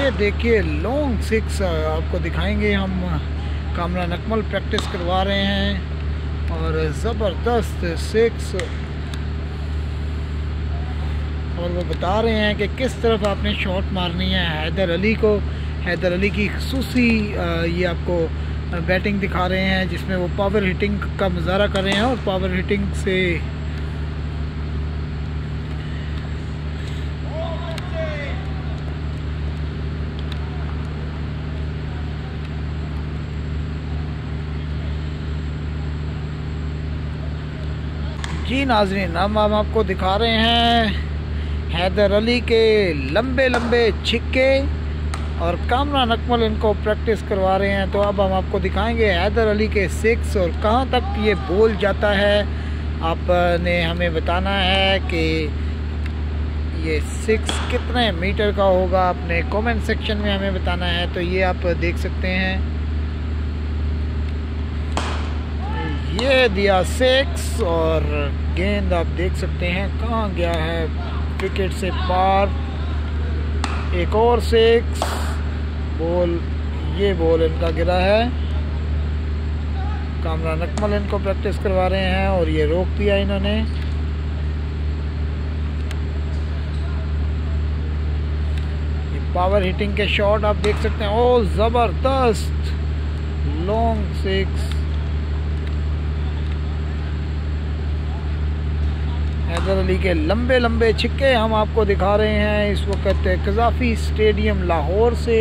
ये देखिए long six आपको दिखाएंगे हम। कामरान अकमल प्रैक्टिस करवा रहे हैं और ज़बरदस्त सिक्स, और वो बता रहे हैं कि किस तरफ आपने शॉट मारनी है। हैदर अली की खुसूसी ये आपको बैटिंग दिखा रहे हैं, जिसमें वो पावर हिटिंग का मुजाहरा कर रहे हैं और पावर हिटिंग से जी नाज़रीन, हम आपको दिखा रहे हैं हैदर अली के लंबे लंबे छिक्के और कामरान अकमल इनको प्रैक्टिस करवा रहे हैं। तो अब हम आपको दिखाएंगे हैदर अली के सिक्स और कहां तक ये बॉल जाता है। आपने हमें बताना है कि ये सिक्स कितने मीटर का होगा, अपने कमेंट सेक्शन में हमें बताना है। तो ये आप देख सकते हैं, ये दिया सिक्स और गेंद आप देख सकते हैं कहाँ गया है, विकेट से पार। एक और सिक्स बॉल, ये बॉल इनका गिरा है। कामरान अकमल इनको प्रैक्टिस करवा रहे हैं और ये रोक दिया इन्होंने। ये पावर हिटिंग के शॉट आप देख सकते हैं। ओ जबरदस्त लॉन्ग सिक्स। हैदर अली के लंबे लंबे छिक्के हम आपको दिखा रहे हैं इस वक्त कज़ाफ़ी स्टेडियम लाहौर से।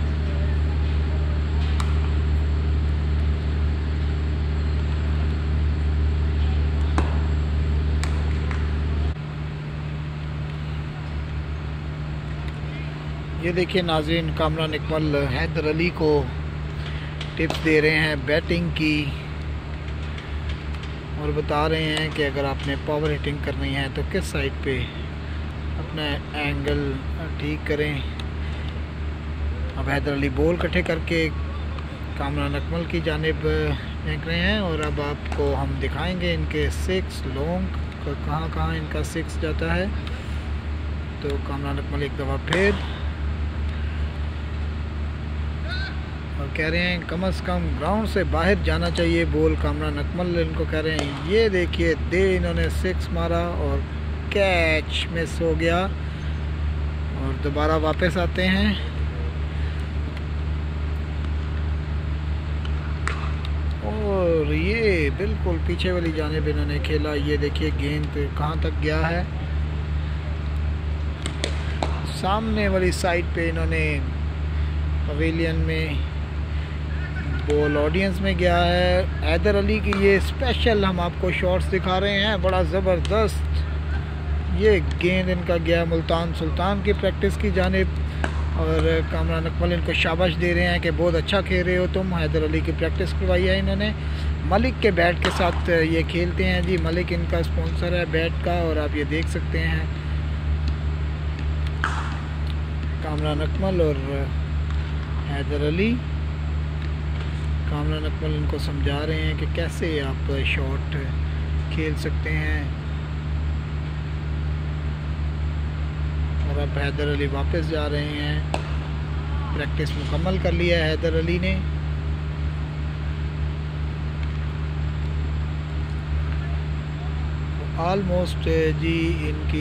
ये देखिए नाज़रीन, कामरान इकबाल हैदर अली को टिप्स दे रहे हैं बैटिंग की और बता रहे हैं कि अगर आपने पावर हिटिंग करनी है तो किस साइड पे अपना एंगल ठीक करें। अब हैदर अली बॉल इकट्ठे करके कामरान अकमल की जानिब फेंक रहे हैं और अब आपको हम दिखाएंगे इनके सिक्स लॉन्ग कहाँ कहाँ इनका सिक्स जाता है। तो कामरान अकमल एक दफ़ा फिर और कह रहे हैं कम से कम ग्राउंड से बाहर जाना चाहिए बॉल। कामरान अकमल इनको कह रहे हैं, ये देखिए इन्होंने सिक्स मारा और कैच मिस हो गया और दोबारा वापस आते हैं। और ये बिल्कुल पीछे वाली जानिब इन्होंने खेला। ये देखिए गेंद कहाँ तक गया है, सामने वाली साइड पे इन्होंने पवेलियन में बॉल ऑडियंस में गया है। हैदर अली की ये स्पेशल हम आपको शॉट्स दिखा रहे हैं, बड़ा ज़बरदस्त। ये गेंद इनका गया मुल्तान सुल्तान की प्रैक्टिस की जानिब और कामरान अकमल इनको शाबाश दे रहे हैं कि बहुत अच्छा खेल रहे हो तुम। हैदर अली की प्रैक्टिस करवाई है इन्होंने। मलिक के बैट के साथ ये खेलते हैं जी, मलिक इनका स्पॉन्सर है बैट का। और आप ये देख सकते हैं कामरान अकमल और हैदर अली। कामरान अकमल इनको समझा रहे हैं कि कैसे आप शॉट खेल सकते हैं। और अब हैदर अली वापस जा रहे हैं, प्रैक्टिस मुकम्मल कर लिया है हैदर अली ने। ऑलमोस्ट जी इनकी